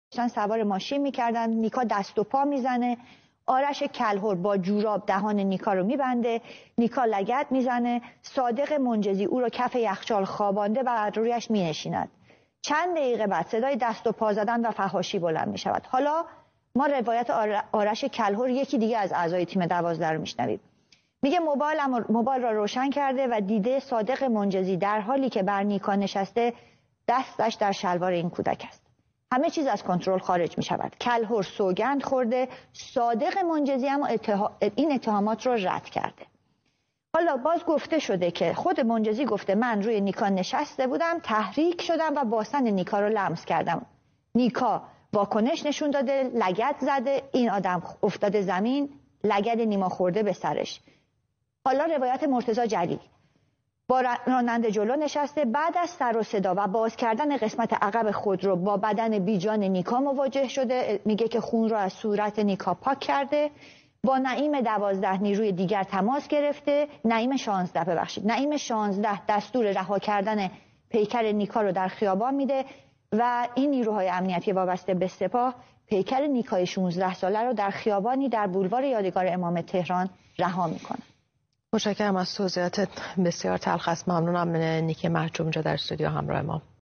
سوار ماشین میکردن. نیکا دست و پا میزنه، آرش کلهر با جوراب دهان نیکا رو میبنده، نیکا لگد میزنه، صادق منجزی او رو کف یخچال خوابانده و رویش مینشیند. چند دقیقه بعد صدای دست و پا زدن و فحاشی بلند میشود. حالا ما روایت آرش کلهر، یکی دیگه از اعضای تیم 12 رو میشنویم. میگه موبایل را روشن کرده و دیده صادق منجزی در حالی که بر نیکا نشسته دستش در شلوار این کودک است. همه چیز از کنترل خارج می شود. کلهر سوگند خورده، صادق منجزی اما این اتهامات رو رد کرده. حالا باز گفته شده که خود منجزی گفته من روی نیکا نشسته بودم، تحریک شدم و باسن نیکا رو لمس کردم. نیکا واکنش نشون داده، لگد زده، این آدم افتاده زمین، لگد نیما خورده به سرش. حالا روایت مرتضی جلیل، با راننده جلو نشسته، بعد از سر و صدا و باز کردن قسمت عقب خودرو با بدن بیجان نیکا مواجه شده. میگه که خون را از صورت نیکا پاک کرده. با نعیم 12 نیروی دیگر تماس گرفته. نعیم 16 دستور رها کردن پیکر نیکا رو در خیابان میده و این نیروهای امنیتی وابسته به سپاه پیکر نیکای 16 ساله رو در خیابانی در بولوار یادگار امام تهران رها میکنه. متشکرم از توضیحات بسیار تلخ است. ممنونم نیکی محجوم جا در استودیو همراه ما.